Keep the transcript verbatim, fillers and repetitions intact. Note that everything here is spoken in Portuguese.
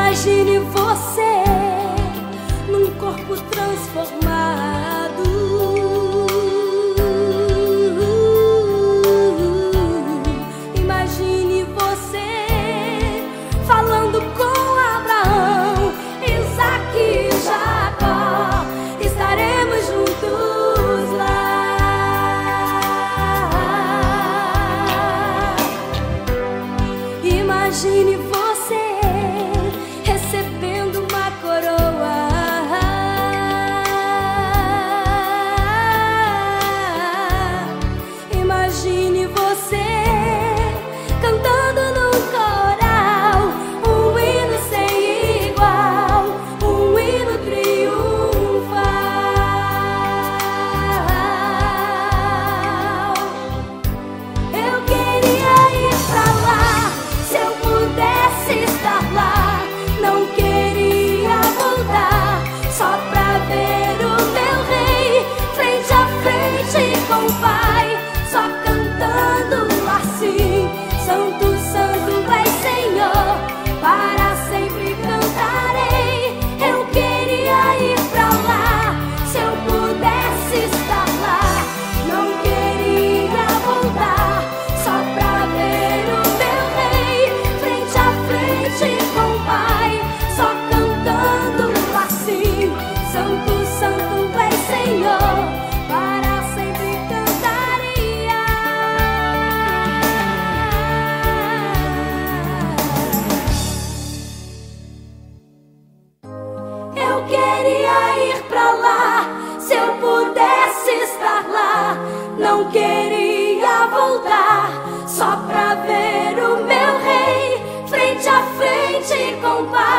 Imagine você num corpo transformado. Imagine você falando com Abraão, Isaque e Jacó. Estaremos juntos lá. Imagine você recebendo uma coroa. Imagine você cantando num coral um hino sem igual, um hino triunfal. Eu queria ir pra lá, se eu pudesse estar lá. Não queria voltar, só pra ver o meu rei frente a frente com o Pai, só cantando assim: Santo, Santo és Senhor, para sempre cantarei. Eu queria ir pra lá, se eu pudesse estar lá. Não queria voltar, só pra ver o meu rei frente a frente com o Pai, só cantando assim: Santo, Santo és Senhor, para sempre cantaria. Eu queria ir pra lá, se eu pudesse estar lá. Não queria voltar, só pra ver o meu rei frente a frente com o Pai.